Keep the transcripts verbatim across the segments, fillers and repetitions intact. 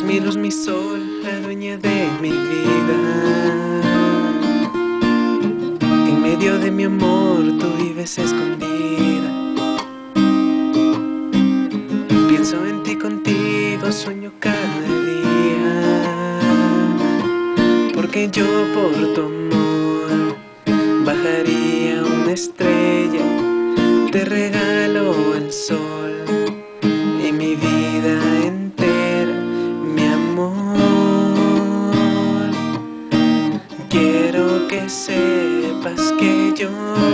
mi luz, mi sol, la dueña de mi vida. En medio de mi amor tú vives escondida. Pienso en ti, contigo sueño cada día, porque yo por tu amor bajaría una estrella, te regalo el sol y mi vida entera, mi amor. Quiero que sepas que yo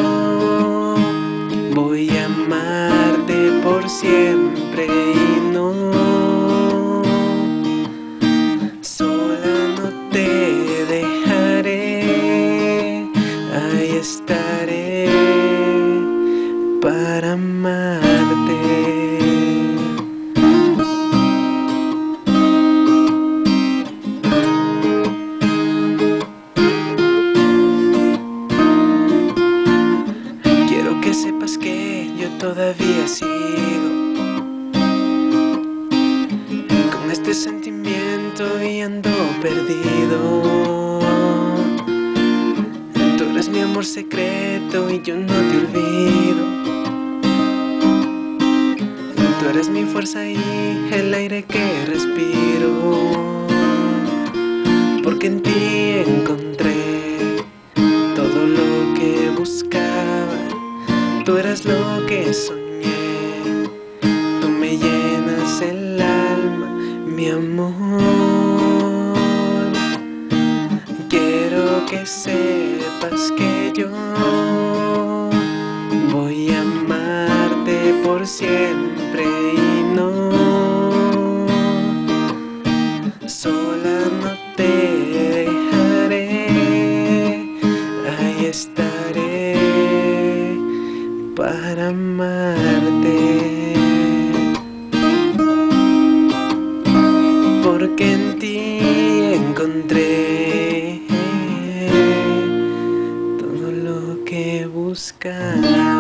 voy a amarte por siempre y no, sola no te dejaré, ahí estaré para amarte. Quiero que sepas que yo todavía sigo con este sentimiento y ando perdido. Tú eres mi amor secreto y yo no te olvido. Tú eres mi fuerza y el aire que respiro, porque en ti encontré todo lo que buscaba. Tú eres lo que soñé, tú me llenas el alma, mi amor. Quiero que sepas que yo voy a amarte por siempre y no, sola no te dejaré, ahí estaré para amarte, porque en ti encontré todo lo que buscaba.